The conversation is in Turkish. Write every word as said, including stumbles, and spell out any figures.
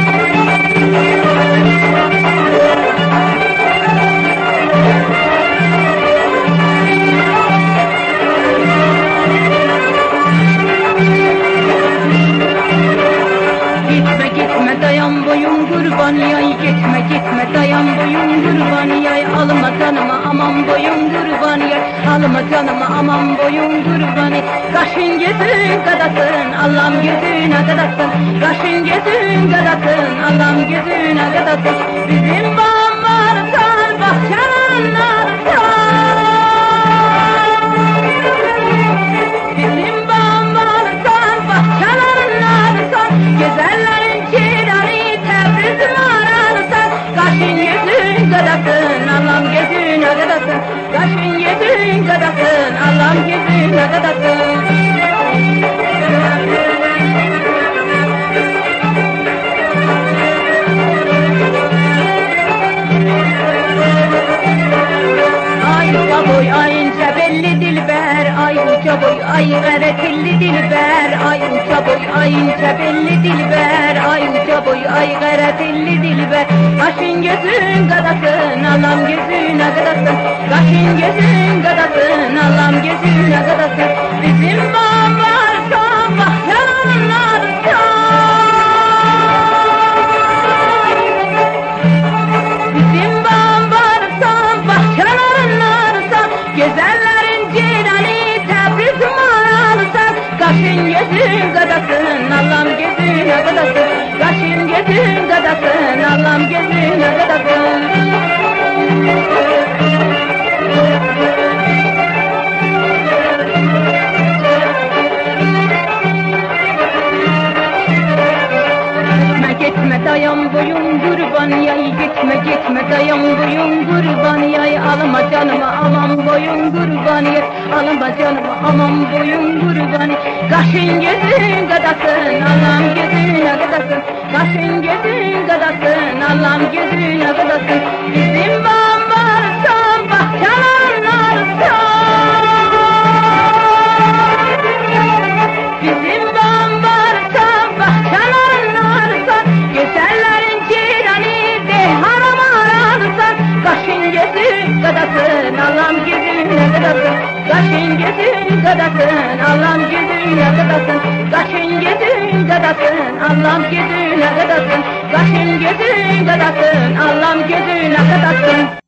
Dayan boyun kurban yay, gitme gitme dayan boyun kurban yay, alma canıma aman boyun kurban yay, alma canıma aman boyun kurban yay. Kaşın gözün kadasın, Allah'ım gözüne kadasın, kaşın gözün kadasın, Allah'ım gözüne kadasın. Bizim bağımlar sar, bahçeler bizim bağımlar sar, bahçeler sar, güzellerin kaşın gözün kadasın, Allah'ım gözüne kadasın, kaşın gözün kadasın, Allah'ım gözüne kadasın. Ay uca boy, ay ince belli dilber, ay uca boy, ay gayretilli dilber, ay uca boy, ay ince belli dilber, ay uca boy, ay gayretilli dilber. Kaşın gözün kadasın, Allah'ım gözüne kadasın, kaşın gözün kadasın, Allah'ım gözüne kadasın. Bizim bağlar son bahçeler bizim bağlar son bahçeler son, güzellerin cirani Tebriz mağarası. Kaşın gözün kadasın, Allah'ım gözüne kadasın, kaşın gözün kadasın, Allah'ım gözüne kadasın. Gitme dayan boyun kurban yay, gitme gitme dayan boyun kurban yay, alma canıma aman boyun kurban yay, alma canıma aman boyun kurban yay. Kaşın gözün kadasın, Allah'ım gözüne kadasın, kaşın gözün kadasın, Allah'ım gözüne kadasın. Bizim bağımlar son bahçeler son, bizim bağımlar son bahçeler son, güzellerin cirani de haram aralısan. Kaşın gözün kadasın, Allah'ım gözüne kadasın, kaşın gözün kadasın, Allah'ım gözüne kadasın, kaşın gözün kadasın, Allah'ım gözüne kadasın, kaşın gözün kadasın, Allah'ım gözüne kadasın.